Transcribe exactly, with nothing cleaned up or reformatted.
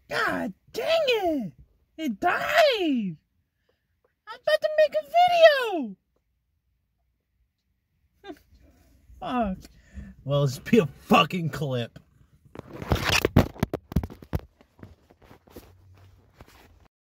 God dang it! It died! I was about to make a video! Fuck. Well, let's be a fucking clip.